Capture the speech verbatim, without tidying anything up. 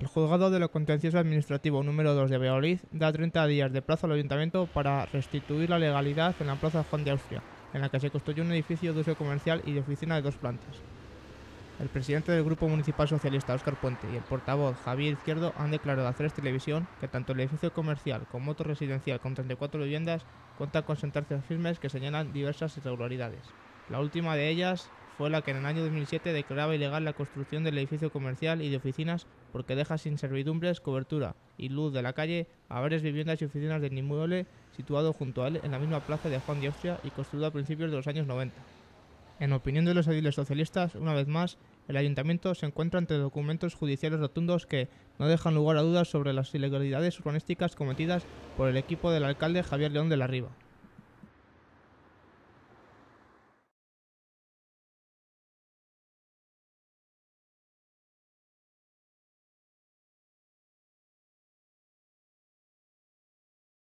El Juzgado de lo Contencioso Administrativo número dos de Valladolid da treinta días de plazo al Ayuntamiento para restituir la legalidad en la Plaza Juan de Austria, en la que se construyó un edificio de uso comercial y de oficina de dos plantas. El presidente del Grupo Municipal Socialista, Óscar Puente, y el portavoz, Javier Izquierdo, han declarado a Ceres Televisión que tanto el edificio comercial como otro residencial con treinta y cuatro viviendas cuentan con sentencias firmes que señalan diversas irregularidades. La última de ellas fue la que en el año dos mil siete declaraba ilegal la construcción del edificio comercial y de oficinas porque deja sin servidumbres, cobertura y luz de la calle a varias viviendas y oficinas del inmueble situado junto a él en la misma plaza de Juan de Austria y construido a principios de los años noventa. En opinión de los ediles socialistas, una vez más, el Ayuntamiento se encuentra ante documentos judiciales rotundos que no dejan lugar a dudas sobre las ilegalidades urbanísticas cometidas por el equipo del alcalde Javier León de la Riva.